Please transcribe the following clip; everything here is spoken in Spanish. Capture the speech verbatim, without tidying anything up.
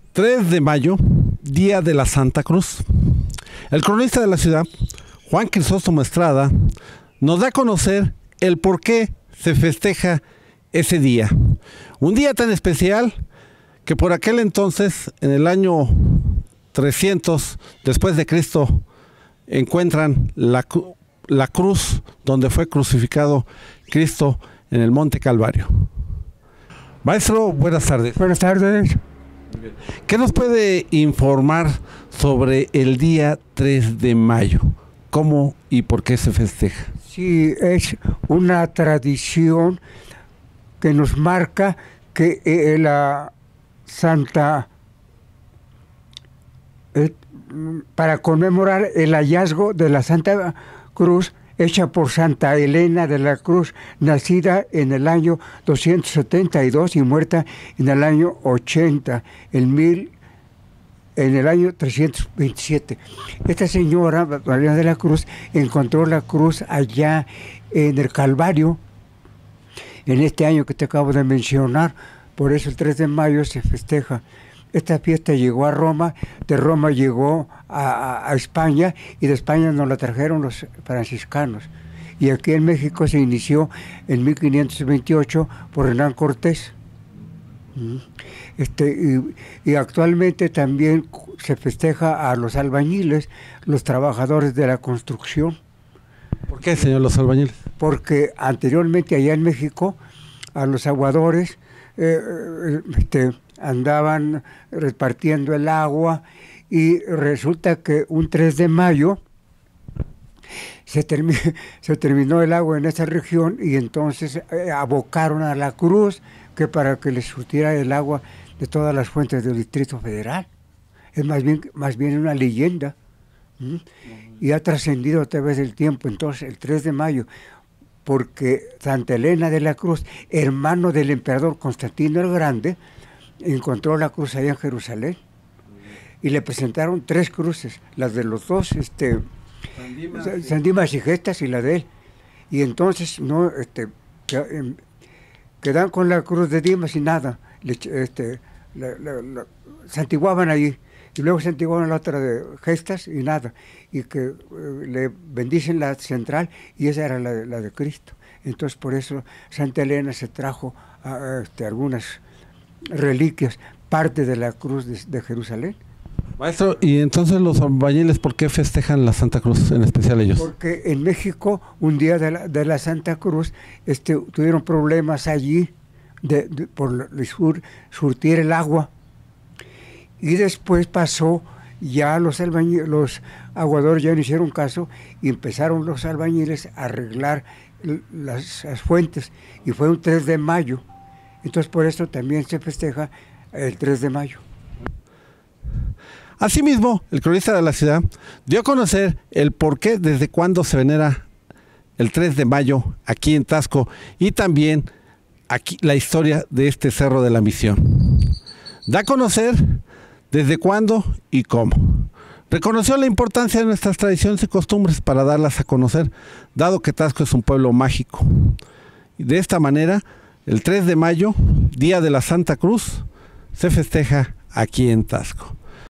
tres de mayo, Día de la Santa Cruz. El cronista de la ciudad, Juan Crisóstomo Estrada, nos da a conocer el por qué se festeja ese día. Un día tan especial que por aquel entonces, en el año trescientos después de Cristo, encuentran la, la cruz donde fue crucificado Cristo en el Monte Calvario. Maestro, buenas tardes. Buenas tardes. ¿Qué nos puede informar sobre el día tres de mayo? ¿Cómo y por qué se festeja? Sí, es una tradición que nos marca que eh, la Santa, eh, para conmemorar el hallazgo de la Santa Cruz hecha por Santa Elena de la Cruz, nacida en el año doscientos setenta y dos y muerta en el año ochenta, en, mil, en el año trescientos veintisiete. Esta señora, María de la Cruz, encontró la cruz allá en el Calvario, en este año que te acabo de mencionar. Por eso el tres de mayo se festeja. Esta fiesta llegó a Roma, de Roma llegó a, a, a España, y de España nos la trajeron los franciscanos. Y aquí en México se inició en mil quinientos veintiocho por Hernán Cortés. Este, y, y actualmente también se festeja a los albañiles, los trabajadores de la construcción. ¿Por qué, señor, los albañiles? Porque anteriormente allá en México a los aguadores eh, este, andaban repartiendo el agua, y resulta que un tres de mayo se, termi se terminó el agua en esa región, y entonces eh, abocaron a la cruz que para que les surtiera el agua de todas las fuentes del Distrito Federal. Es más bien, más bien una leyenda, ¿sí? Y ha trascendido a través del tiempo. Entonces el tres de mayo, porque Santa Elena de la Cruz, hermano del emperador Constantino el Grande, encontró la cruz allá en Jerusalén, y le presentaron tres cruces, las de los dos, este, San Dimas y Gestas, y la de él. Y entonces no, este, quedan con la cruz de Dimas y nada, le, este, la, la, la, se antiguaban allí, y luego se antiguaban la otra de Gestas y nada, y que eh, le bendicen la central, y esa era la, la de Cristo. Entonces por eso Santa Elena se trajo a, este, algunas reliquias, parte de la cruz de, de Jerusalén. Maestro, ¿y entonces los albañiles por qué festejan la Santa Cruz, en especial ellos? Porque en México, un día de la, de la Santa Cruz, este, tuvieron problemas allí de, de, por sur, surtir el agua, y después pasó, ya los albañiles, los aguadores ya no hicieron caso, y empezaron los albañiles a arreglar las, las fuentes, y fue un tres de mayo. Entonces por eso también se festeja el tres de mayo. Asimismo, el cronista de la ciudad dio a conocer el por qué, desde cuándo se venera el tres de mayo aquí en Taxco, y también aquí la historia de este Cerro de la Misión. Da a conocer desde cuándo y cómo. Reconoció la importancia de nuestras tradiciones y costumbres para darlas a conocer, dado que Taxco es un pueblo mágico. Y de esta manera, el tres de mayo, Día de la Santa Cruz, se festeja aquí en Taxco.